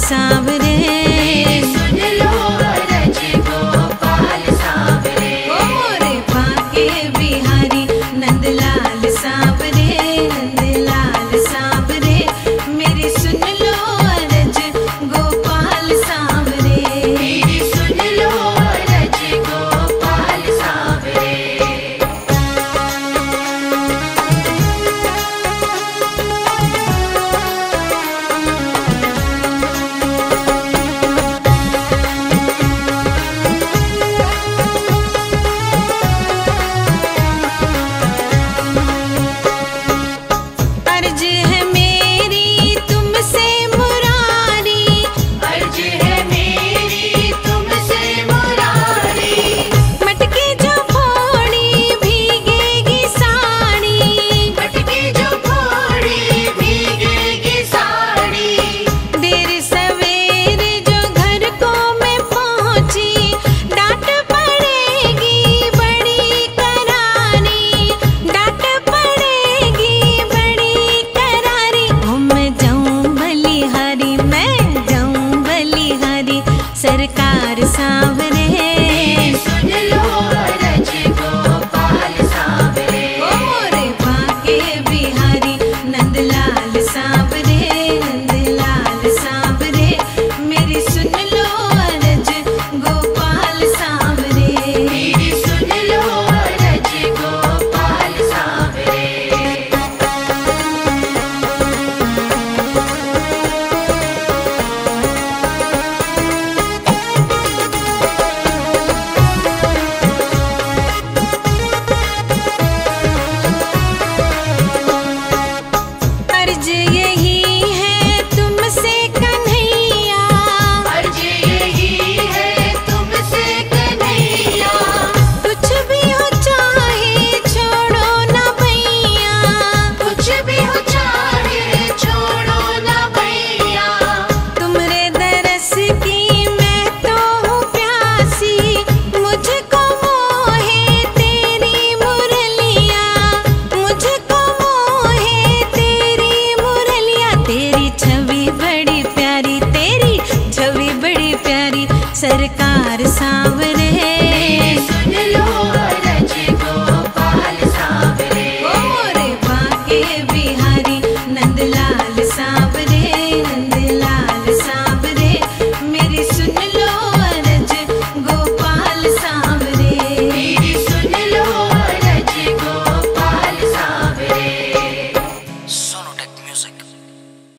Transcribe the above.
सांवरे, सुन लो अरज गोपाल सांवरे। ओ मोरे बाके बिहारी नंदलाल सांवरे, नंदलाल सांवरे, मेरी सुन लो अरज गोपाल सांवरे, मेरी सुन लो अरज गोपाल सांवरे। अर्ज है मेरी तुमसे मुरारी, अर्ज है मेरी तुमसे मुरारी। मटके जो फोड़ी भीगेगी साड़ी, मटकी जो फोड़ी भीगेगी साड़ी। देर सवेरे जो घर को मैं पहुंची, डांट पड़ेगी बड़ी करारी, डांट पड़ेगी बड़ी करारी। ओ मैं जाऊं बलिहारी, मैं जाऊं बलिहारी, सरकार सांवरे, सुन लो अरज गोपाल सांवरे। ओ मोरे बाके बिहारी नंदलाल सांवरे, नंदलाल सांवरे, मेरी सुन लो अरज गोपाल सांवरे, मेरी सुन लो अरज गोपाल सांवरे। अर्ज यही है तुमसे कन्हैया, अर्ज यही है तुमसे कन्हैया। कुछ भी हो चाहे छोड़ो ना भैया, कुछ भी हो चाहे छोड़ो ना भैया। तुम्हारे दरस की मैं तो हूँ प्यासी, मुझको मोहे तेरी मुरलिया, मुझको मोहे तेरी मुरलिया। तेरी छवि बड़ी प्यारी, तेरी छवि बड़ी प्यारी, सरकार सांवरे,